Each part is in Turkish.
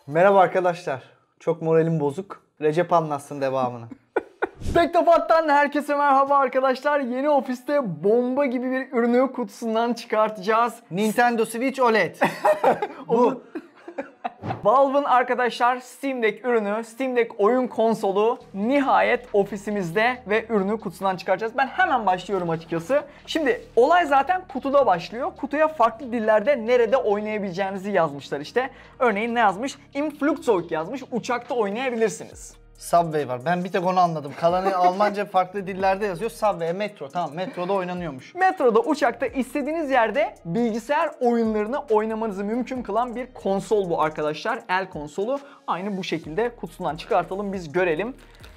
Merhaba arkadaşlar. Çok moralim bozuk. Recep anlatsın devamını. Teknopark'tan herkese merhaba arkadaşlar. Yeni ofiste bomba gibi bir ürünü kutusundan çıkartacağız. Nintendo Switch OLED. Bu. Valve'ın arkadaşlar Steam Deck ürünü, Steam Deck oyun konsolu nihayet ofisimizde ve ürünü kutusundan çıkaracağız. Ben hemen başlıyorum açıkçası. Şimdi olay zaten kutuda başlıyor. Kutuya farklı dillerde nerede oynayabileceğinizi yazmışlar işte. Örneğin ne yazmış? Im Flugzeug yazmış. Uçakta oynayabilirsiniz. Subway var. Ben bir tek onu anladım. Kalanı Almanca farklı dillerde yazıyor. Subway, metro. Tamam, metroda oynanıyormuş. Metroda, uçakta istediğiniz yerde bilgisayar oyunlarını oynamanızı mümkün kılan bir konsol bu arkadaşlar. El konsolu. Aynı bu şekilde kutusundan çıkartalım, biz görelim.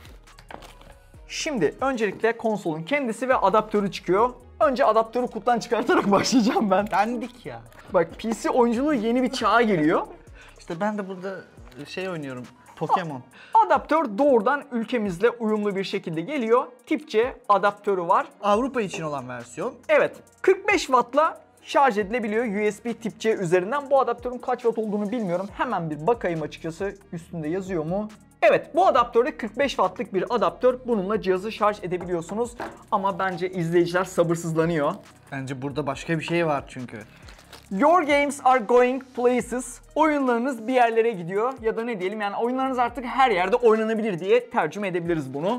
Şimdi öncelikle konsolun kendisi ve adaptörü çıkıyor. Önce adaptörü kutudan çıkartarak başlayacağım ben. Dandik ya. Bak, PC oyunculuğu yeni bir çağa giriyor. İşte ben de burada şey oynuyorum. Pokemon. Adaptör doğrudan ülkemizle uyumlu bir şekilde geliyor. Tip C adaptörü var. Avrupa için olan versiyon. Evet, 45 wattla şarj edilebiliyor USB tip C üzerinden. Bu adaptörün kaç watt olduğunu bilmiyorum. Hemen bir bakayım açıkçası. Üstünde yazıyor mu? Evet, bu adaptörde 45 wattlık bir adaptör. Bununla cihazı şarj edebiliyorsunuz. Ama bence izleyiciler sabırsızlanıyor. Bence burada başka bir şey var çünkü. Your games are going places. Oyunlarınız bir yerlere gidiyor. Ya da ne diyelim, yani oyunlarınız artık her yerde oynanabilir diye tercüme edebiliriz bunu.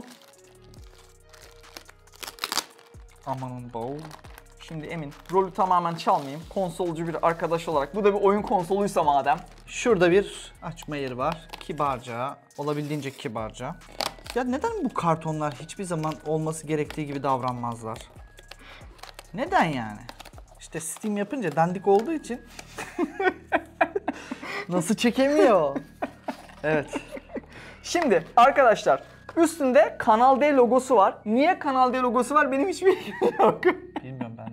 Amanın bow. Şimdi Emin, rolü tamamen çalmayayım. Konsolcu bir arkadaş olarak. Bu da bir oyun konsoluysa madem. Şurada bir açma yeri var. Kibarca, olabildiğince kibarca. Ya neden bu kartonlar hiçbir zaman olması gerektiği gibi davranmazlar? Neden yani? İşte Steam yapınca dandik olduğu için nasıl çekemiyor? Evet. Şimdi arkadaşlar, üstünde Kanal D logosu var. Niye Kanal D logosu var benim hiçbir bilgim yok. Bilmiyorum ben.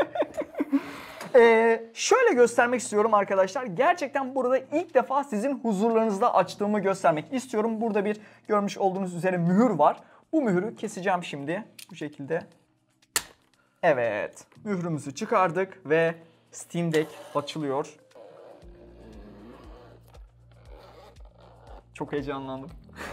Şöyle göstermek istiyorum arkadaşlar. Gerçekten burada ilk defa sizin huzurlarınızda açtığımı göstermek istiyorum. Burada bir görmüş olduğunuz üzere mühür var. Bu mühürü keseceğim şimdi. Bu şekilde. Evet. Mührümüzü çıkardık ve Steam Deck açılıyor. Çok heyecanlandım.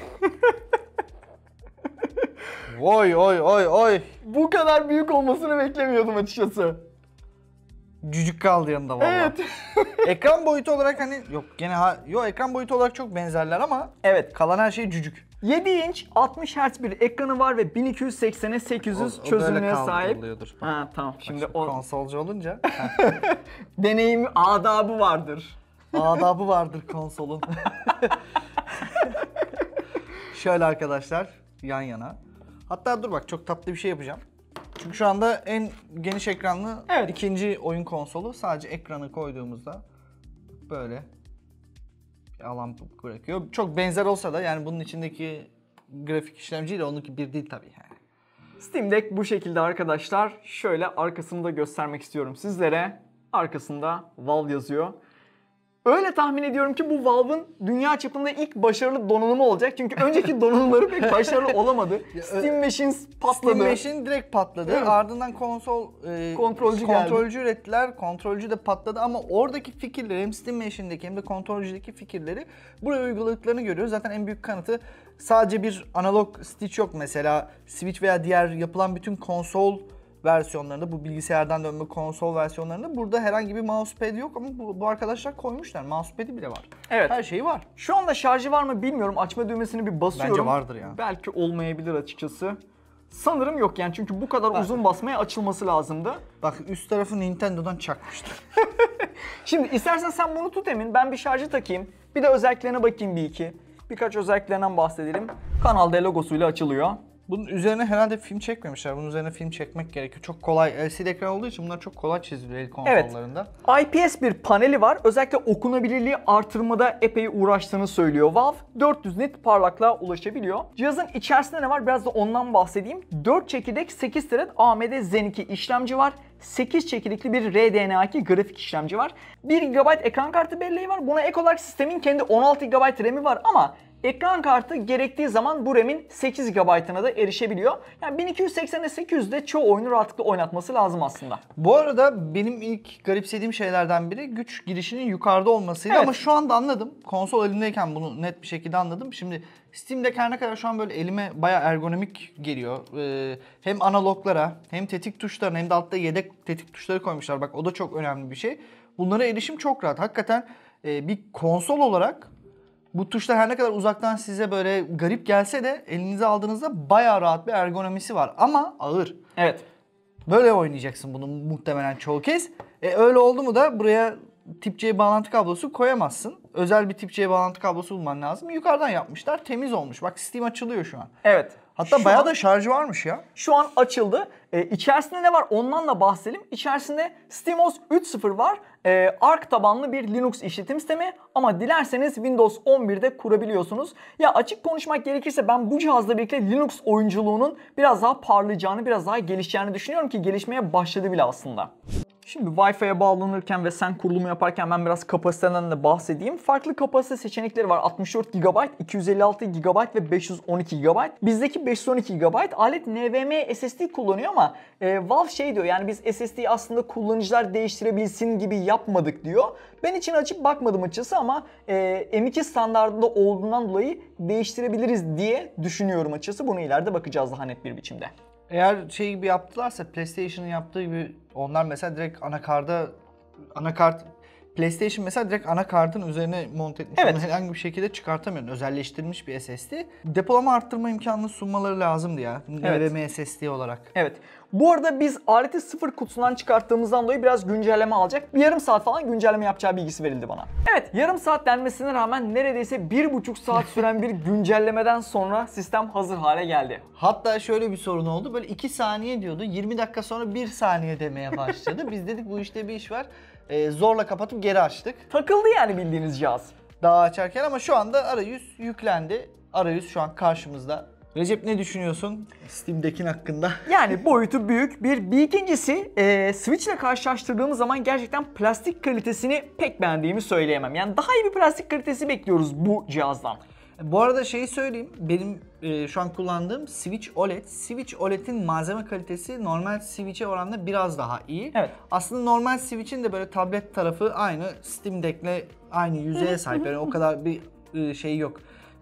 Oy oy oy oy. Bu kadar büyük olmasını beklemiyordum açıkçası. Cücük kaldı yanında vallahi. Evet. Ekran boyutu olarak hani yok gene ekran boyutu olarak çok benzerler ama Evet. kalan her şey cücük. 7 inç 60 Hz bir ekranı var ve 1280'e 800 çözünürlüğe sahip. Ha tamam. Şimdi o konsolcu olunca deneyimi, adabı vardır. adabı vardır konsolun. Şöyle arkadaşlar yan yana. Hatta dur bak, çok tatlı bir şey yapacağım. Çünkü şu anda en geniş ekranlı ikinci oyun konsolu. Sadece ekranı koyduğumuzda böyle bir alan bırakıyor. Çok benzer olsa da yani bunun içindeki grafik işlemciyle onunki bir değil tabii yani. Steam Deck bu şekilde arkadaşlar. Şöyle arkasını da göstermek istiyorum sizlere. Arkasında Valve yazıyor. Öyle tahmin ediyorum ki bu Valve'ın dünya çapında ilk başarılı donanımı olacak. Çünkü önceki donanımları pek başarılı olamadı. Steam Machines patladı. Steam Machine direkt patladı. Evet. Ardından kontrolcü geldi. ürettiler. Kontrolcü de patladı ama oradaki fikirleri hem Steam Machine'deki hem de kontrolcüdeki fikirleri buraya uyguladıklarını görüyoruz. Zaten en büyük kanıtı sadece bir analog stick yok mesela. Switch veya diğer yapılan bütün konsol versiyonlarında, bu bilgisayardan dönme konsol versiyonlarında burada herhangi bir mousepad yok ama bu arkadaşlar koymuşlar. Mousepad'i bile var. Evet. Her şeyi var. Şu anda şarjı var mı bilmiyorum. Açma düğmesini bir basıyorum. Bence vardır ya. Belki olmayabilir açıkçası. Sanırım yok yani, çünkü bu kadar uzun basmaya açılması lazımdı. Bak, üst tarafı Nintendo'dan çakmıştır. Şimdi istersen sen bunu tut Emin. Ben bir şarjı takayım. Bir de özelliklerine bakayım bir iki. Birkaç özelliklerinden bahsedelim. Kanal D logosuyla açılıyor. Bunun üzerine herhalde film çekmemişler. Bunun üzerine film çekmek gerekiyor. Çok kolay. LCD ekran olduğu için bunlar çok kolay çiziliyor el konsollarında. Evet. IPS bir paneli var. Özellikle okunabilirliği artırmada epey uğraştığını söylüyor Valve. 400 nit parlaklığa ulaşabiliyor. Cihazın içerisinde ne var? Biraz da ondan bahsedeyim. 4 çekirdek 8 thread AMD Zen 2 işlemci var. 8 çekirdekli bir RDNA2 grafik işlemci var. 1 GB ekran kartı belleği var. Buna ek olarak sistemin kendi 16 GB RAM'i var ama Ekran kartı gerektiği zaman bu RAM'in 8 GB'ına da erişebiliyor. Yani 1280'e 800'de çoğu oyunu rahatlıkla oynatması lazım aslında. Bu arada benim ilk garipsediğim şeylerden biri güç girişinin yukarıda olmasıydı Evet. ama şu anda anladım. Konsol elimdeyken bunu net bir şekilde anladım. Şimdi Steam'de her ne kadar şu an böyle elime bayağı ergonomik geliyor. Hem analoglara hem tetik tuşlarına hem de altta yedek tetik tuşları koymuşlar. Bak o da çok önemli bir şey. Bunlara erişim çok rahat. Hakikaten bir konsol olarak bu tuşlar her ne kadar uzaktan size böyle garip gelse de elinize aldığınızda bayağı rahat bir ergonomisi var. Ama ağır. Evet. Böyle oynayacaksın bunu muhtemelen çoğu kez. Öyle oldu mu da buraya tip C bağlantı kablosu koyamazsın. Özel bir tip C bağlantı kablosu bulman lazım. Yukarıdan yapmışlar. Temiz olmuş. Bak Steam açılıyor şu an. Evet. Hatta Şu bayağı an- da şarjı varmış ya. Şu an açıldı. İçerisinde ne var ondan da bahsedelim. İçerisinde SteamOS 3.0 var. Arc tabanlı bir Linux işletim sistemi ama dilerseniz Windows 11'de kurabiliyorsunuz. Ya açık konuşmak gerekirse ben bu cihazla birlikte Linux oyunculuğunun biraz daha parlayacağını, biraz daha gelişeceğini düşünüyorum ki gelişmeye başladı bile aslında. Şimdi Wi-Fi'ye bağlanırken ve sen kurulumu yaparken ben biraz kapasiteden de bahsedeyim. Farklı kapasite seçenekleri var. 64 GB, 256 GB ve 512 GB. Bizdeki 512 GB alet NVMe SSD kullanıyor ama Valve şey diyor, yani biz SSD'yi aslında kullanıcılar değiştirebilsin gibi yapmadık diyor. Ben için açıp bakmadım açıkçası ama M2 standartında olduğundan dolayı değiştirebiliriz diye düşünüyorum açıkçası. Bunu ileride bakacağız daha net bir biçimde. Eğer şey gibi yaptılarsa PlayStation'ın yaptığı gibi onlar mesela direkt anakart PlayStation mesela direkt anakartın üzerine monte etmiş. Evet. Onu herhangi bir şekilde çıkartamıyorsun. Özelleştirilmiş bir SSD. Depolama arttırma imkanını sunmaları lazımdı ya. Evet. NVMe SSD olarak. Evet. Bu arada biz aleti sıfır kutusundan çıkarttığımızdan dolayı biraz güncelleme alacak. Bir yarım saat falan güncelleme yapacağı bilgisi verildi bana. Evet, yarım saat denmesine rağmen neredeyse 1,5 saat süren bir güncellemeden sonra sistem hazır hale geldi. Hatta şöyle bir sorun oldu. Böyle 2 saniye diyordu. 20 dakika sonra 1 saniye demeye başladı. Biz dedik bu işte bir iş var. Zorla kapatıp geri açtık. Takıldı yani bildiğiniz cihaz. Daha açarken ama şu anda arayüz yüklendi. Arayüz şu an karşımızda. Recep ne düşünüyorsun Steam'dekinin hakkında? Yani boyutu büyük bir. Bir ikincisi Switch ile karşılaştırdığımız zaman gerçekten plastik kalitesini pek beğendiğimi söyleyemem. Yani daha iyi bir plastik kalitesi bekliyoruz bu cihazdan. Bu arada şeyi söyleyeyim. Benim şu an kullandığım Switch OLED. Switch OLED'in malzeme kalitesi normal Switch'e oranla biraz daha iyi. Evet. Aslında normal Switch'in de böyle tablet tarafı aynı Steam Deck'le aynı yüzeye sahip. Yani o kadar bir şey yok.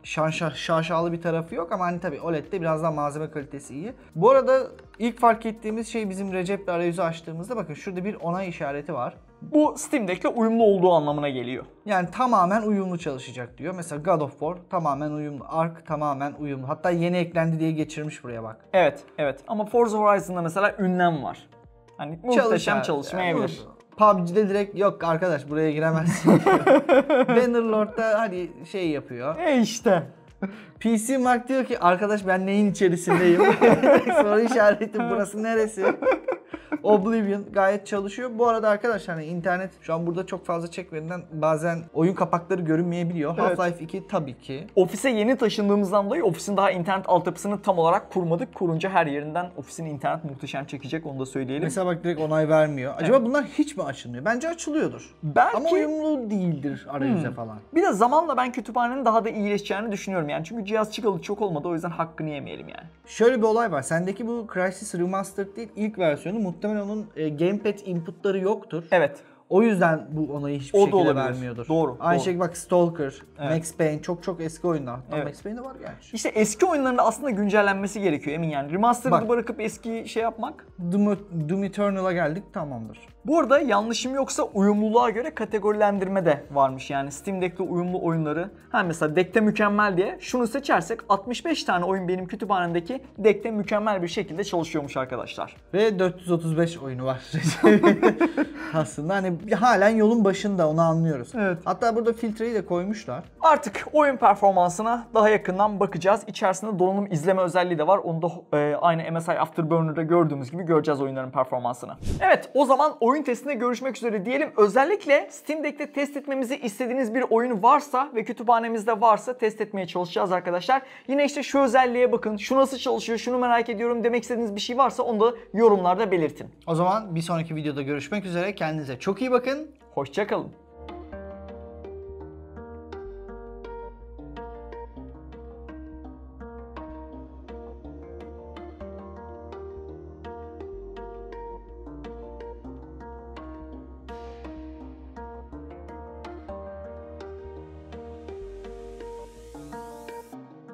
Şaşalı bir tarafı yok ama hani tabii OLED'de biraz daha malzeme kalitesi iyi. Bu arada ilk fark ettiğimiz şey bizim Recep'le arayüzü açtığımızda bakın şurada bir onay işareti var. Bu Steam Deck'le uyumlu olduğu anlamına geliyor. Yani tamamen uyumlu çalışacak diyor. Mesela God of War tamamen uyumlu. Ark tamamen uyumlu. Hatta yeni eklendi diye geçirmiş buraya bak. Evet, evet. Ama Forza Horizon'da mesela ünlem var. Hani muhteşem çalışmayabilir. PUBG'de direkt yok arkadaş buraya giremezsin. Bannerlord'da hani şey yapıyor. İşte. PC Mark diyor ki arkadaş ben neyin içerisindeyim? Soru işareti burası neresi? Oblivion gayet çalışıyor. Bu arada arkadaşlar hani internet şu an burada çok fazla çekmediğinden bazen oyun kapakları görünmeyebiliyor. Evet. Half-Life 2 tabii ki. Ofise yeni taşındığımızdan dolayı ofisin daha internet altyapısını tam olarak kurmadık. Kurunca her yerinden ofisin internet muhteşem çekecek, onu da söyleyelim. Mesela bak direkt onay vermiyor. Acaba bunlar hiç mi açılmıyor? Bence açılıyordur. Belki. Ama uyumlu değildir arayüze falan. Bir de zamanla ben kütüphanenin daha da iyileşeceğini düşünüyorum yani. Çünkü cihaz çıkalı çok olmadı, o yüzden hakkını yemeyelim yani. Şöyle bir olay var. Sendeki bu Crysis Remastered değil ilk versiyonu. Muhtemelen onun gamepad inputları yoktur. Evet. O yüzden bu onayı hiçbir O da şekilde olabilir. vermiyordur. Doğru, Aynı doğru. şey bak Stalker, Evet. Max Payne çok eski oyunlar. Hatta Evet. Max Payne'de var gerçi. İşte eski oyunların da aslında güncellenmesi gerekiyor emin yani. Remastered'ı Bak. bırakıp eski şey yapmak. Doom Eternal'a geldik tamamdır. Bu arada yanlışım yoksa uyumluluğa göre kategorilendirme de varmış. Yani Steam Deck'te uyumlu oyunları. Mesela Deck'te mükemmel diye şunu seçersek 65 tane oyun benim kütüphanemdeki Deck'te mükemmel bir şekilde çalışıyormuş arkadaşlar. Ve 435 oyunu var. Aslında hani halen yolun başında onu anlıyoruz. Evet. Hatta burada filtreyi de koymuşlar. Artık oyun performansına daha yakından bakacağız. İçerisinde donanım izleme özelliği de var. Onu da aynı MSI Afterburner'da gördüğümüz gibi göreceğiz oyunların performansını. Evet, o zaman oyun testinde görüşmek üzere diyelim. Özellikle Steam Deck'te test etmemizi istediğiniz bir oyun varsa ve kütüphanemizde varsa test etmeye çalışacağız arkadaşlar. Yine işte şu özelliğe bakın, şu nasıl çalışıyor, şunu merak ediyorum demek istediğiniz bir şey varsa onu da yorumlarda belirtin. O zaman bir sonraki videoda görüşmek üzere. Kendinize çok iyi bakın. Hoşça kalın.